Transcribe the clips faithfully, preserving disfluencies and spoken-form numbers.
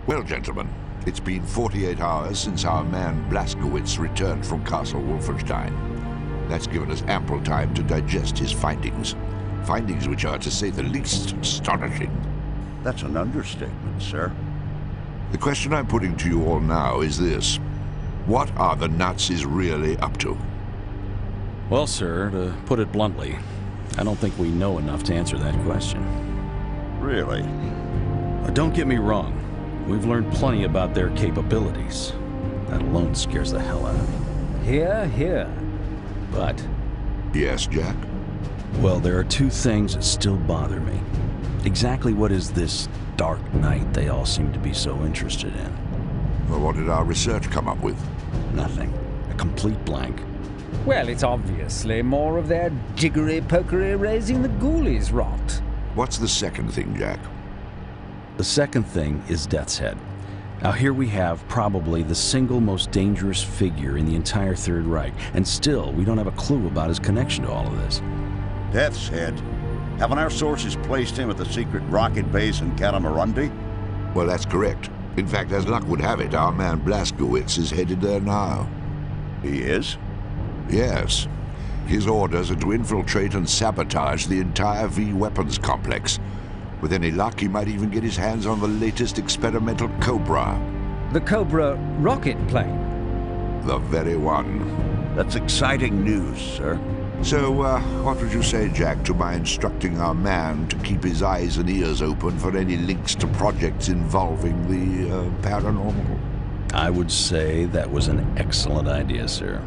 Well, gentlemen, it's been forty-eight hours since our man Blazkowicz returned from Castle Wolfenstein. That's given us ample time to digest his findings. Findings which are, to say the least, astonishing. That's an understatement, sir. The question I'm putting to you all now is this. What are the Nazis really up to? Well, sir, to put it bluntly, I don't think we know enough to answer that question. Really? Uh, don't get me wrong. We've learned plenty about their capabilities. That alone scares the hell out of me. Hear, hear. But... Yes, Jack? Well, there are two things that still bother me. Exactly what is this dark night they all seem to be so interested in? Well, what did our research come up with? Nothing. A complete blank. Well, it's obviously more of their jiggery-pokery raising the ghoulies rot. What's the second thing, Jack? The second thing is Death's Head. Now here we have probably the single most dangerous figure in the entire Third Reich, and still we don't have a clue about his connection to all of this. Death's Head? Haven't our sources placed him at the secret rocket base in Catamarundi? Well, that's correct. In fact, as luck would have it, our man Blazkowicz is headed there now. He is? Yes. His orders are to infiltrate and sabotage the entire V weapons complex. With any luck, he might even get his hands on the latest experimental Cobra. The Cobra rocket plane? The very one. That's exciting news, sir. So, uh, what would you say, Jack, to my instructing our man to keep his eyes and ears open for any links to projects involving the uh, paranormal? I would say that was an excellent idea, sir.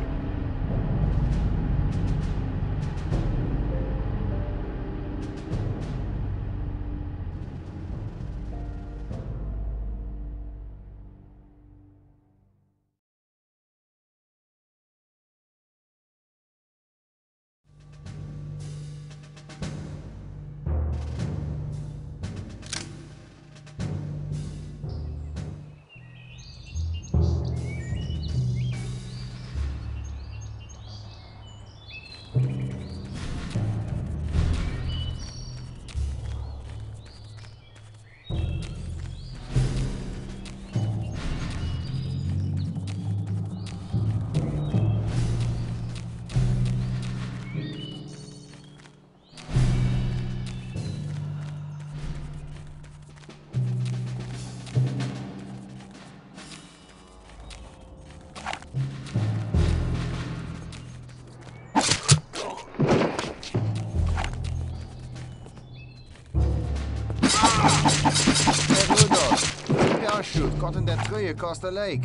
Parachute caught in that tree across the lake.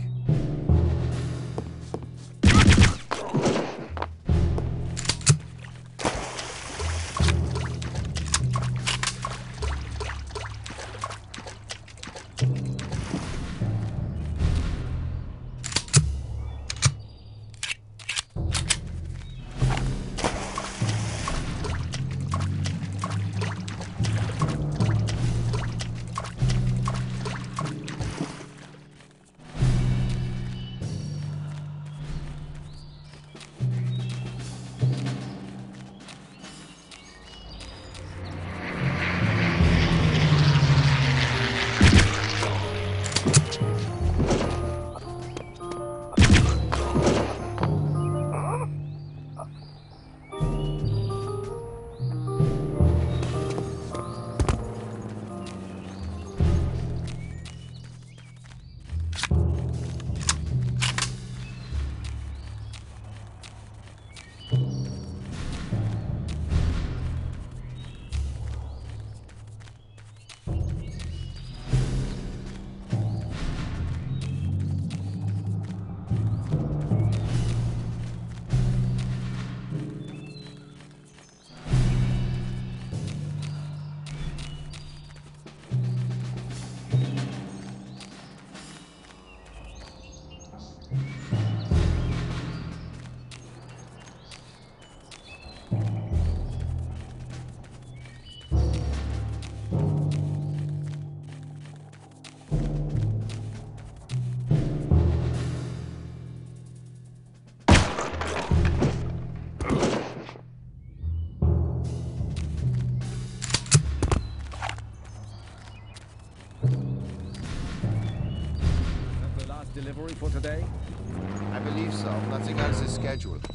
delivery for today? I believe so. Nothing else is scheduled.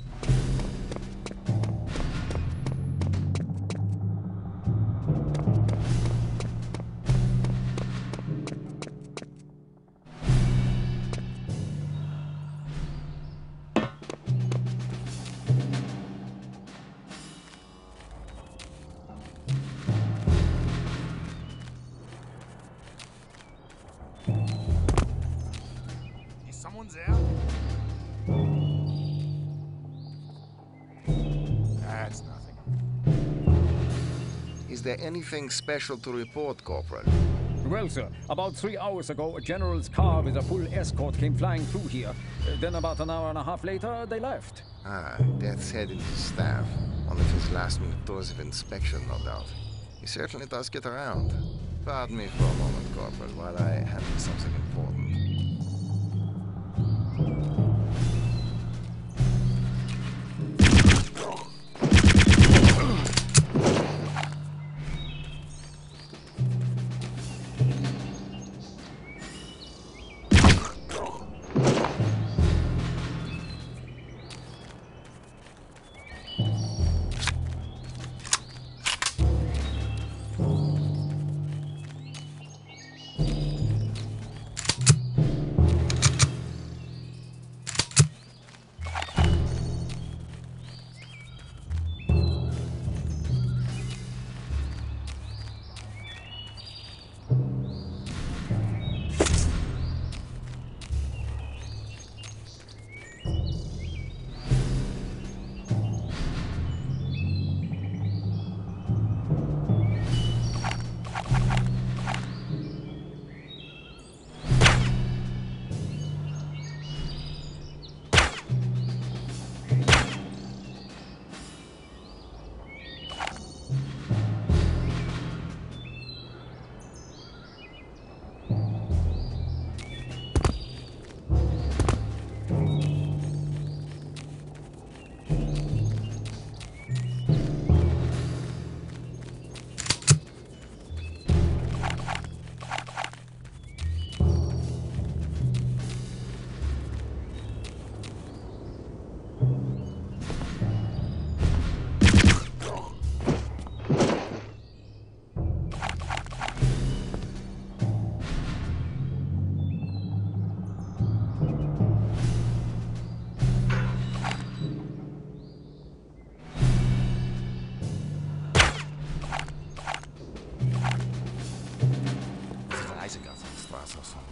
Someone there? That's nothing. Is there anything special to report, Corporal? Well, sir, about three hours ago, a general's car with a full escort came flying through here. Uh, Then about an hour and a half later, they left. Ah, Death's Head and his staff. One of his last-minute tours of inspection, no doubt. He certainly does get around. Pardon me for a moment, Corporal, while I handle something important. Reisegassenstraße.